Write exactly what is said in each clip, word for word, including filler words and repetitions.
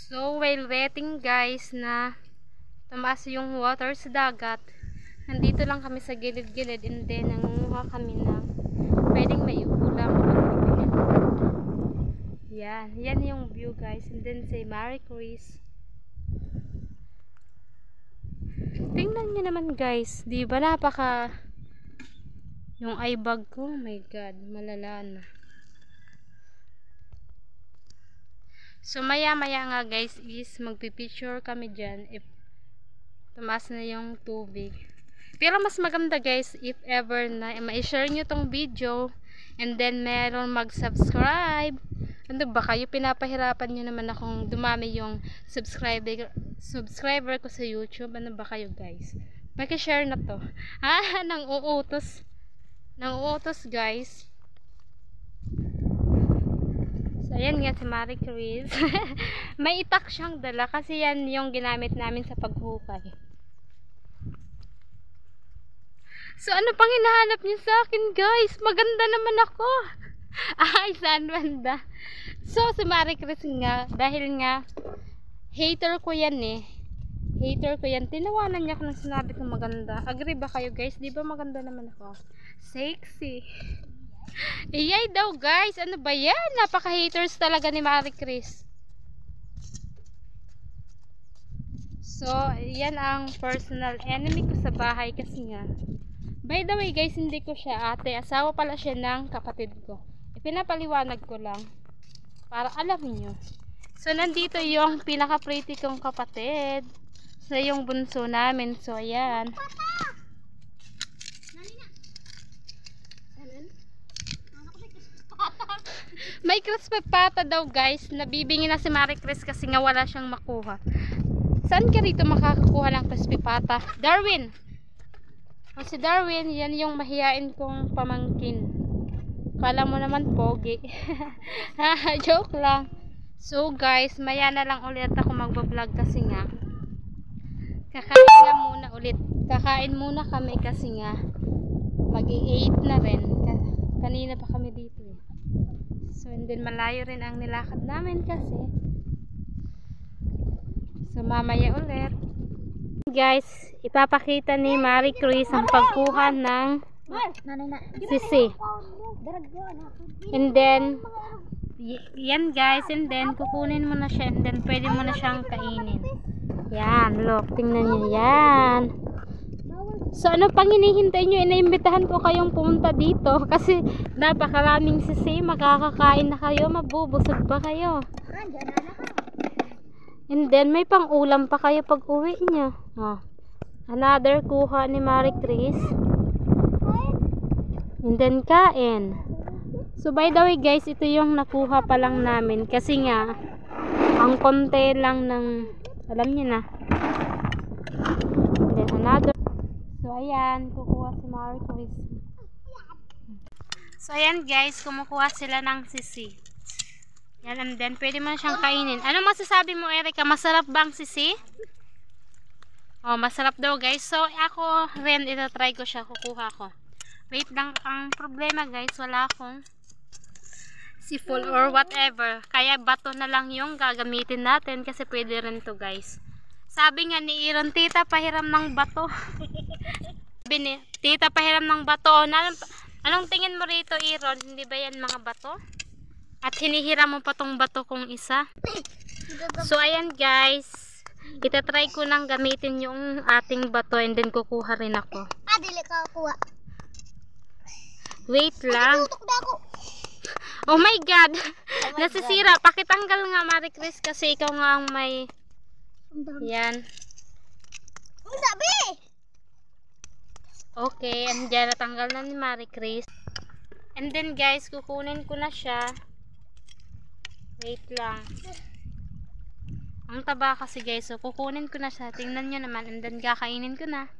So, while waiting guys na tumaas yung water sa dagat, nandito lang kami sa gilid-gilid and then nangunguha kami ng pwedeng may ulam. Yan, yan yung view guys. And then say Marie Chris. Tingnan nyo naman guys, di ba napaka yung eye bag ko, oh my god, malala na. So maya maya nga guys is magpipicture kami dyan if tumaas na yung tubig. Pero mas maganda guys if ever na ma-share nyo tong video and then meron mag-subscribe. Ano ba kayo, pinapahirapan nyo naman akong dumami yung subscriber subscriber ko sa YouTube. Ano ba kayo guys, mag-share na to. Ah, nang uutos nang uutos guys. So ayan nga si Marie Chris. May itak siyang dala kasi yan yung ginamit namin sa paghukay. So ano pang hinahanap niyo sa akin guys? Maganda naman ako. Ay, saan banda? So si Marie Chris nga, dahil nga hater ko yan eh. Hater ko yan. Tinawanan niya ako nang sinabi kong maganda. Agree ba kayo guys? Di ba maganda naman ako? Sexy. Iyay daw guys. Ano ba yan? Napaka-haters talaga ni Marie Chris. So, yan ang personal enemy ko sa bahay kasi nga. By the way guys, hindi ko siya ate. Asawa pala siya ng kapatid ko. Ipinapaliwanag ko lang para alam niyo. So, nandito yung pinaka-pretty kong kapatid. Sa yung bunso namin. So, ayan. May crispy pata daw guys. Nabibingi na si Marie Chris kasi nga wala siyang makuha. Saan ka rito makakakuha ng crispy pata? Darwin! O si Darwin, yan yung mahiyain kong pamangkin. Kala mo naman pogi. Joke lang. So guys, maya na lang ulit ako magbablog kasi nga kakain nga muna ulit. Kakain muna kami kasi nga mag-i-eight na rin. Kanina pa kami dito eh. So and then malayo rin ang nilakad namin kasi. So mamaya ulit. Guys, ipapakita ni Marie Chris ang pagkuha ng sisi. And then yan guys, and then kukunin mo na siya and then pwede mo na siyang kainin. Yan, look, tingnan niyo yan. So ano pang hinihintay nyo? Inaimbitahan ko kayong pumunta dito kasi napakaraming sisi. Makakakain na kayo, mabubusog pa kayo. And then may pang ulam pa kayo pag uwi nyo. Oh. Another kuha ni Marie Chris. And then kain. So by the way guys, ito yung nakuha pa lang namin kasi nga ang konti lang ng, alam niyo na. And then another. So ayan, kukuha si Marie Chris. So ayan guys, kumukuha sila ng sisi. Yan, and then pwede mo siyang kainin. Ano masasabi mo Erica? Masarap bang sisi? Oh, masarap daw guys. So ako rin, itatry ko siya, kukuha ko. Wait lang, ang problema guys, wala akong sifol or whatever. Kaya bato na lang yung gagamitin natin kasi pwede rin to guys. Sabi nga ni Iron, tita pahiram ng bato. Sabi ni, tita pahiram ng bato. Anong, anong tingin mo rito Iron? Hindi ba yan mga bato? At hinihiram mo pa tong bato kong isa. So ayan guys, itatry ko nang gamitin yung ating bato and then kukuha rin ako. Ah, dili ka kuha. Wait lang. Oh my god, oh my nasisira. God. Pakitanggal nga Marie Chris kasi ikaw nga ang may. Yan. Ang sabi. Okay, andyan, natanggal na ni Marie Chris. And then guys, kukunin ko na siya. Wait lang. Ang taba kasi guys, so kukunin ko na siya. Tingnan nyo naman, and then kakainin ko na.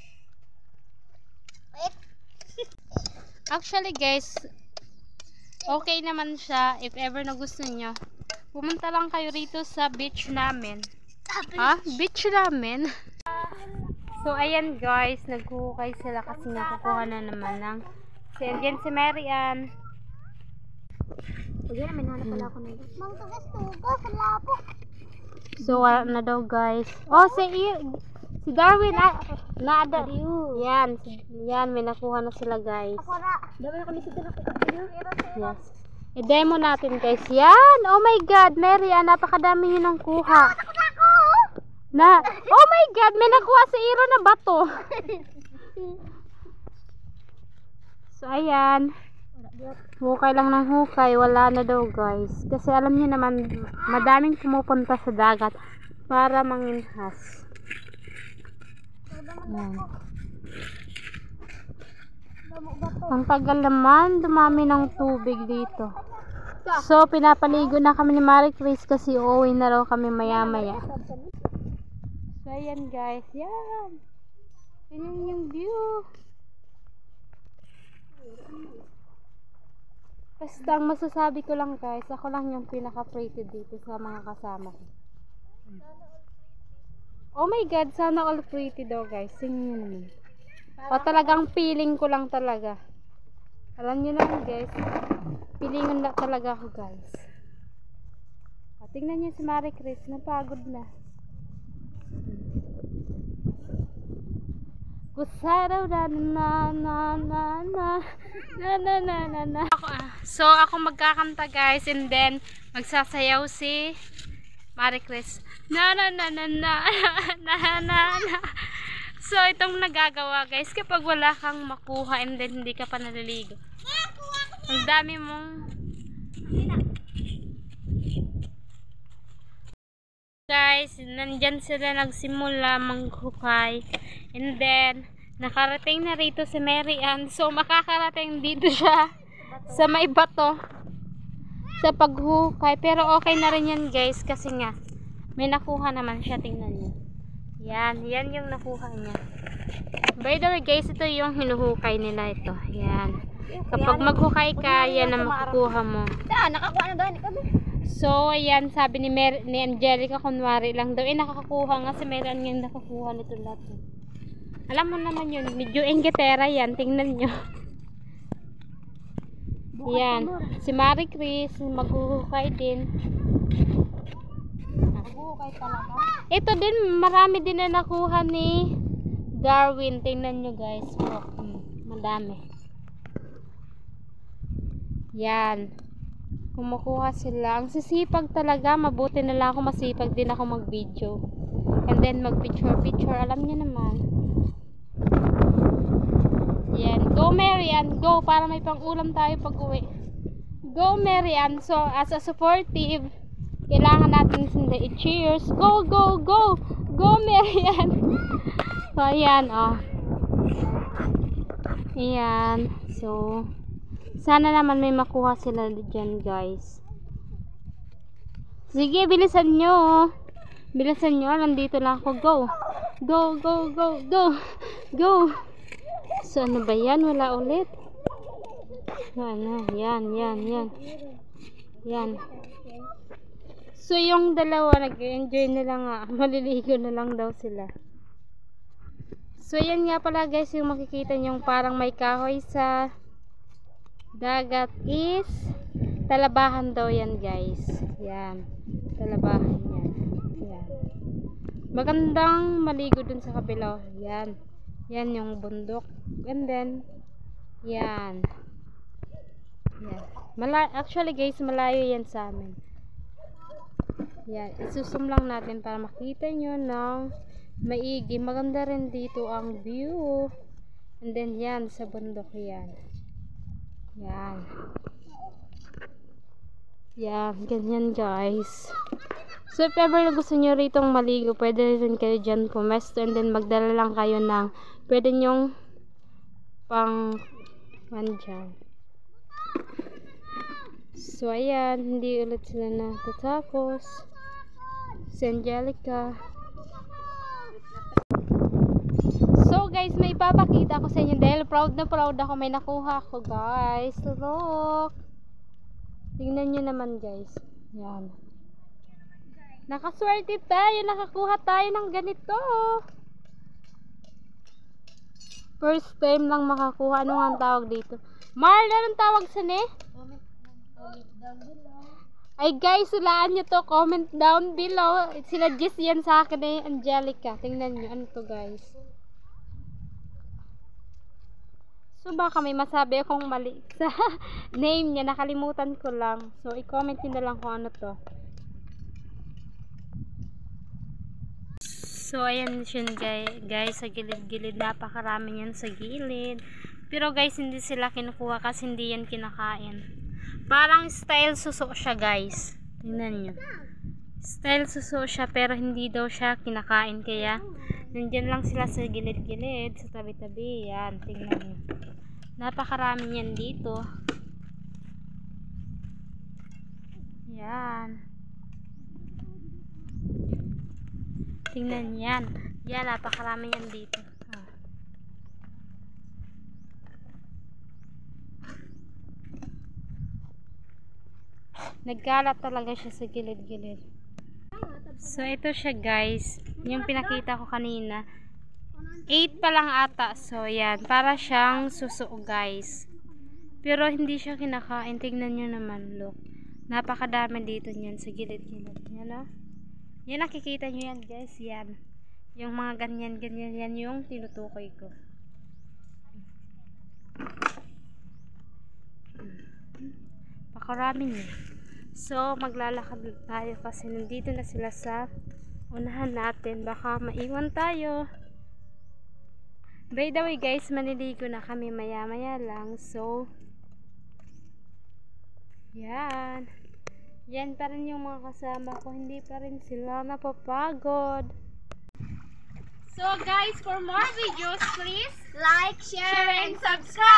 Actually guys, okay naman siya. If ever na gusto nyo, pumunta lang kayo rito sa beach namin. Ha? Beach namin? So ayan guys, nagkuhukay sila kasi nakukuha na naman ng. So yan si Mary Ann. Pagyan, may nanap pala ako na ito. Mang tugas tugas, wala po. So, wala na daw guys. Oh, si, si Darwin, ah, naada. Yan, yan, may nakuha na sila guys. Ako na. Dami na kami sa Yes. I-demo natin guys. Yan! Oh my God! Mary, ah, napakadami nyo nang kuha. Na, oh my God! May nakuha si Iro na bato. So, ayan. Hukay lang ng hukay. Wala na daw guys. Kasi alam niyo naman, madaming pumupunta sa dagat para manginhas. Yan. Ang tagal naman, dumami ng tubig dito. So, pinapaligo na kami ni Marie Chris kasi uuwi na raw kami maya maya. So, ayan guys. Yan. Yan yung view. Basta ang masasabi ko lang guys, ako lang yung pinaka-pretty dito sa mga kasama ko. Oh my God, sana all pretty daw guys. Tingnan nyo naman. O talagang feeling ko lang talaga. Alam nyo naman guys, feelingan na talaga ako guys. O, tingnan nyo si Marie Chris, napagod na. Kusaraw na na na na na na na na na na. Ako, ah. So ako magkakanta guys, and then magsasayaw si Marie Chris. Na na na na na na na na. So itong nagagawa guys kapag wala kang makuha and then hindi ka pa naliligo. Ang dami mong guys, nandyan sila nagsimula manghukay. And then, nakarating na rito si Mary Ann. So, makakarating dito siya sa may bato sa paghukay. Pero okay na rin yan guys kasi nga, may nakuha naman siya. Tingnan niyo. Yan, yan yung nakuha niya. By the way guys, ito yung hinuhukay nila ito. Yan. Kapag maghukay ka, yan ang makukuha mo. Ah, nakakuha na daw ni kami. So, ayan, sabi ni, Mer ni Angelica, kunwari lang daw, eh, nakakakuha nga si Meron yung nakakuha nito lahat. Alam mo naman yun, medyo enggetera yan, tingnan nyo. Yan, si Marie Chris, maghuhukay din. Maghuhukay talaga. Ito din, marami din na nakuha ni Darwin, tingnan nyo guys. Oh, hmm, madami. Yan. Kumukuha sila. Ang sisipag talaga. Mabuti na lang ako masipag din ako mag-video. And then mag-picture-picture. Alam niyo naman. Yan. Go Marian. Go. Para may pang-ulam tayo pag-uwi. Go Marian. So, as a supportive, kailangan natin sila i-cheers. Go, go, go. Go Marian. So, ayan. Oh. Ayan. So, sana naman may makuha sila dyan guys. Sige, bilisan nyo. Bilisan nyo. Nandito lang ako. Go. Go, go, go, go. Go. So, ano ba yan? Wala ulit. Yan, yan, yan, yan. Yan. So, yung dalawa nag-enjoy na lang nga. Maliligo na lang daw sila. So, yan nga pala guys yung makikita nyo parang may kahoy sa dagat is Talabahan daw yan guys. Yan. Talabahan yan. Yan. Magandang maligo dun sa kabila. Yan. Yan yung bundok. And then, yan. Yan. Mala Actually guys, malayo yan sa amin. Yan. Isusum lang natin para makita nyo ng maigi. Maganda rin dito ang view. And then yan, sa bundok yan. Yan. Yan, ganyan guys. So if ever na gusto nyo ritong maligo, pwede rin kayo dyan pumesto. And then magdala lang kayo ng pwede nyong pang one dyan. So ayan, hindi ulit sila natatapos. Si Angelica. So guys, may ipapakita ko sa inyo dahil proud na proud ako, may nakuha ko guys. Look, tingnan nyo naman guys. Yan, nakaswerte tayo, nakakuha tayo ng ganito. First time lang makakuha. Ano nga ang tawag dito? Marl, anong tawag sa ne? Ay guys, hulaan nyo to. Comment down below. Sila Jess yan sa akin eh. Angelica. Tingnan nyo. Ano to guys? So baka may masabi akong mali sa name niya. Nakalimutan ko lang. So i-comment nyo na lang kung ano to. So ayan siya guys. Guys, sa gilid-gilid. Napakarami yan sa gilid. Pero guys, hindi sila kinukuha kasi hindi yan kinakain. Parang style suso siya guys. Tingnan nyo. Style suso siya pero hindi daw siya kinakain. Kaya nandyan lang sila sa gilid-gilid. Sa tabi-tabi. Yan. Tingnan nyo. Napakarami yan dito. Yan. Tingnan yan. Yan. Napakarami yan dito. Nagkalat talaga siya sa gilid-gilid. So, ito siya guys. Yung pinakita ko kanina. eight pa lang ata. So, yan. Para siyang suso guys. Pero hindi siya kinakain. Tignan nyo naman. Look. Napakadami dito niyan sa gilid-gilid. Yan o. Yan nakikita nyo yan guys. Yan. Yung mga ganyan-ganyan. Yan yung tinutukoy ko. Pakarami niya. So, maglalakad tayo kasi nandito na sila sa unahan natin. Baka maiwan tayo. By the way guys, maniligo na kami maya-maya lang. So, yan. Yan pa rin yung mga kasama ko. Hindi pa rin sila napapagod. So guys, for more videos, please Like, share, and subscribe!